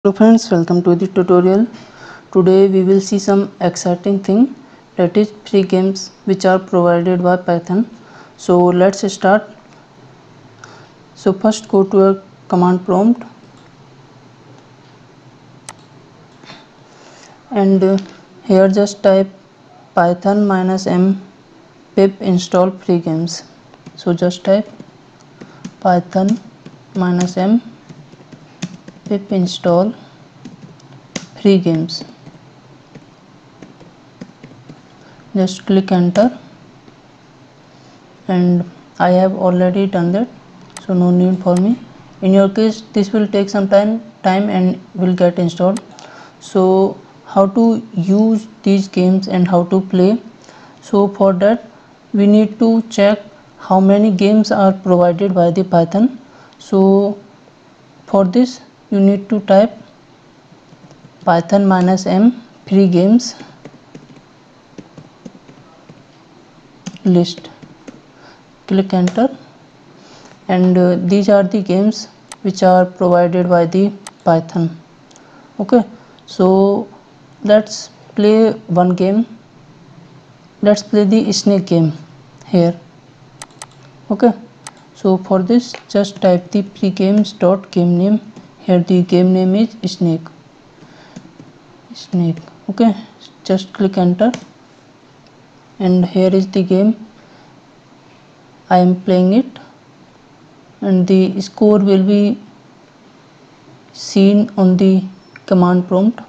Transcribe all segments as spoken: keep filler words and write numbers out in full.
Hello friends, welcome to the tutorial. Today we will see some exciting thing, that is free games which are provided by Python. So let's start. So first go to a command prompt and uh, here just type python minus m pip install free games. So just type python minus m pip install free games. Just click enter, and I have already done that, so no need for me. In your case this will take some time time and will get installed. So how to use these games and how to play? So for that we need to check how many games are provided by the Python. So for this you need to type python minus m free games list. Click enter, and uh, these are the games which are provided by the Python. Okay, so let's play one game. Let's play the snake game here. Okay, so for this just type the pregames dot game name. Here the game name is snake snake Okay, just click enter, and here is the game. I am playing it, and the score will be seen on the command prompt,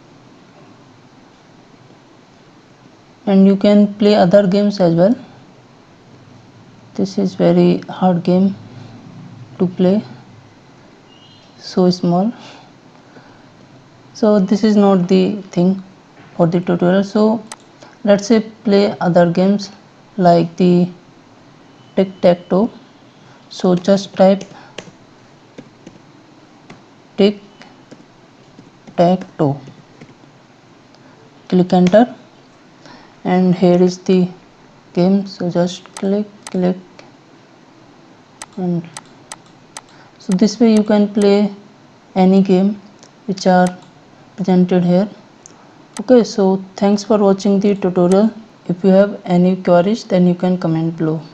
and you can play other games as well. This is very hard game to play, so small. So this is not the thing for the tutorial. So let's say play other games like the tic-tac-toe. So just type tic-tac-toe, click enter, and here is the game. So just click click and so this way you can play any game which are presented here. Okay, so thanks for watching the tutorial. If you have any queries then you can comment below.